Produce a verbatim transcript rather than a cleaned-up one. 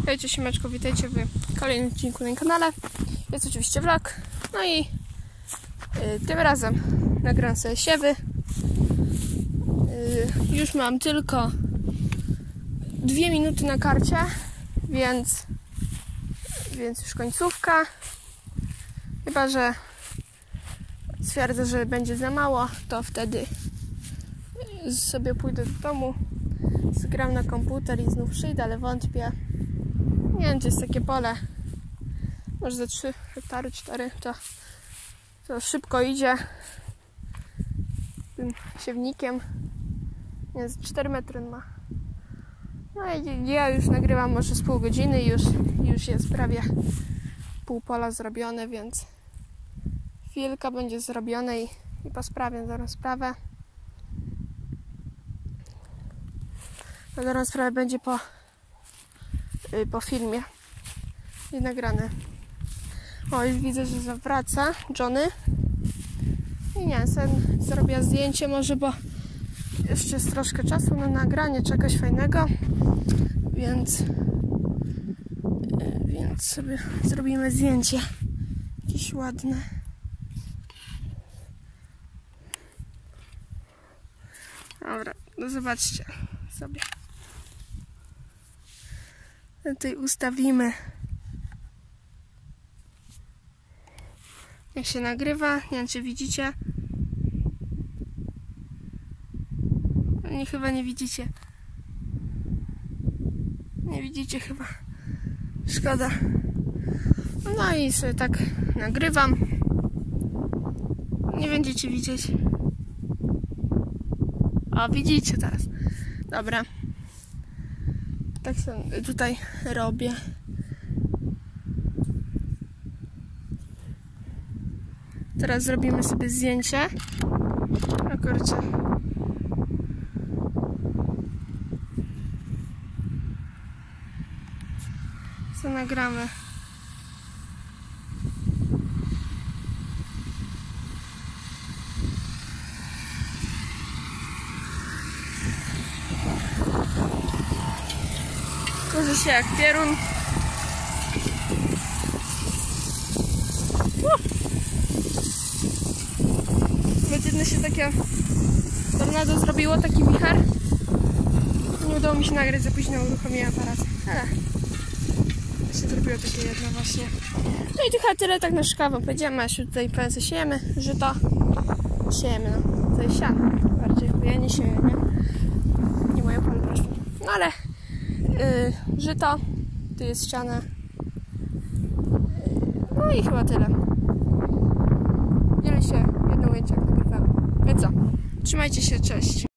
Hejcie, siemeczko, witajcie w kolejnym odcinku na kanale. Jest oczywiście vlog. No i y, tym razem nagram sobie siewy. Y, już mam tylko dwie minuty na karcie, więc, więc już końcówka. Chyba że stwierdzę, że będzie za mało, to wtedy sobie pójdę do domu, zgram na komputer i znów przyjdę, ale wątpię. Nie wiem, czy jest takie pole, może za trzy hektary, cztery, to, to szybko idzie tym siewnikiem. Nie, z cztery metry ma. No i ja już nagrywam może z pół godziny i już, już jest prawie pół pola zrobione, więc chwilka będzie zrobione i, i posprawiam zaraz sprawę. A zaraz sprawę będzie po, yy, po filmie i nagrane. O, już widzę, że zawraca Johnny. I nie, sen zrobię zdjęcie może, bo jeszcze jest troszkę czasu na nagranie czegoś fajnego, więc yy, więc sobie zrobimy zdjęcie jakieś ładne. Dobra, no zobaczcie sobie. Tutaj ustawimy, jak się nagrywa. Nie wiem, czy widzicie. Nie, chyba nie widzicie. Nie widzicie chyba. Szkoda. No i sobie tak nagrywam. Nie będziecie widzieć. O, widzicie teraz. Dobra. Tak sobie tutaj robię. Teraz zrobimy sobie zdjęcie. O kurczę. Co nagramy? Kurzy się jak pierun. Godzinne się takie tornado zrobiło, taki wicher. Nie udało mi się nagrać, za późno uruchomiłem aparat. Ale się zrobiło takie jedno właśnie. No i chyba tyle tak na szybko wam powiedziałem, a jeszcze tutaj powiem, co siejemy, żyto. Siejemy, no. To jest siano. Bardziej, bo ja nie sieję, nie? Nie moje pole proszę. No ale Yy, żyto, tu jest ściana. Yy, no i chyba tyle. Dzielę się jedną ujęcie, jak nagrywam. Więc co? Trzymajcie się, cześć.